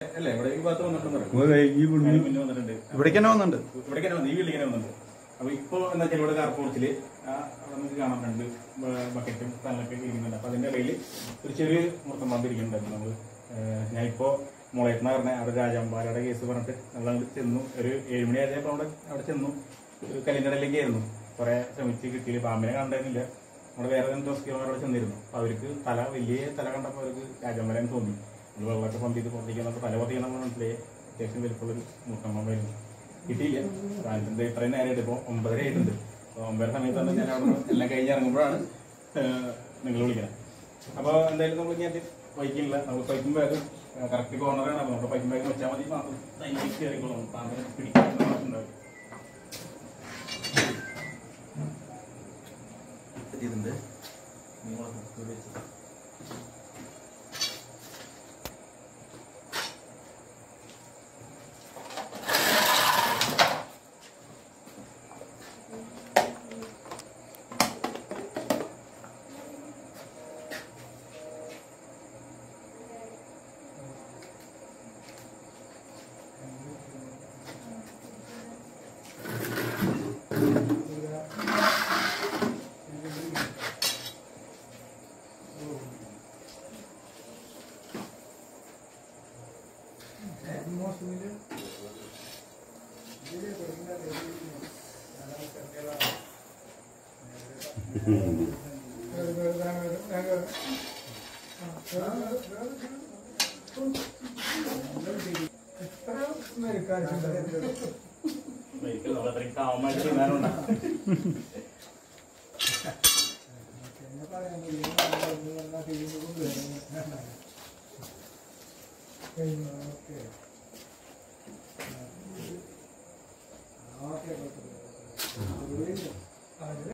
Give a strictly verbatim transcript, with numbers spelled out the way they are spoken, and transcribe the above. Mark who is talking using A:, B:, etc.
A: അല്ലേ ഇവിടെ ഈ ഭാഗത്ത് വന്നിട്ടുണ്ട്
B: ഇവിടേക്ക് തന്നെ വന്നിട്ടുണ്ട്
A: ഇവിടേക്ക് തന്നെ ഈ വീട്ടിലേക്ക് വന്നിട്ടുണ്ട്. അപ്പൊ ഇപ്പൊ എന്താ വെച്ചാൽ ഇവിടെ കാർ പോർച്ചില് നമുക്ക് കാണാൻ രണ്ട് ബക്കറ്റും സ്ഥലമൊക്കെ ഇരിക്കുന്നുണ്ട്. അപ്പൊ അതിന്റെ ഇടയിൽ ഒരു ചെറിയ മൊത്തം വന്നിരിക്കുന്നുണ്ടായിരുന്നു. നമ്മള് ഞാനിപ്പോ മുളയത്ത് പറഞ്ഞ അവിടെ രാജാമ്പാലയുടെ കേസ് പറഞ്ഞിട്ട് നമ്മൾ ചെന്നു. ഒരു ഏഴുമണി ആയപ്പോ അവിടെ അവിടെ ചെന്നു. ഒരു കല്ലിനടയിലേക്ക് ആയിരുന്നു. കുറെ ശ്രമിച്ച് കിട്ടിയില്ല. പാമ്പിനെ കണ്ടിരുന്നില്ല. നമ്മുടെ വേറെ റെസ്ക്യൂമാരോട് ചെന്നിരുന്നു. അപ്പൊ അവർക്ക് തല വലിയ തല കണ്ടപ്പോൾ അവർക്ക് രാജാമ്പാലയെന്ന് തോന്നി. നമ്മൾ വെള്ളമൊക്കെ പമ്പ് ചെയ്ത് പുറത്തേക്ക് തല പൊത്തിക്കാൻ നമ്മൾ മനസ്സിലായി അത്യാവശ്യം വലിപ്പമുള്ളൊരു മൂട്ടമ്പായിരുന്നു. കിട്ടിയില്ല. സാധനത്തിന്റെ ഇത്രയും നേരമായിട്ട് ഇപ്പൊ ഒമ്പതര ആയിട്ടുണ്ട്. ഒമ്പതര സമയത്താണ് ഞാൻ അവിടെ എല്ലാം കഴിഞ്ഞ് ഇറങ്ങുമ്പോഴാണ് നിങ്ങൾ വിളിക്കുന്നത്. അപ്പൊ എന്തായാലും നമ്മൾ ഞാൻ ബൈക്കില്ല. നമുക്ക് ബൈക്കും ബാഗും കറക്റ്റ് കോർണറാണ്. അപ്പൊ നമ്മുടെ ബൈക്കും ബാഗും വെച്ചാൽ മതി. മാത്രം തൈലേക്ക് കയറിക്കോളും. പാമ്പിനെ പിടിക്കാൻ ഉണ്ടാവും. ഇതിന്റെ
C: Okay.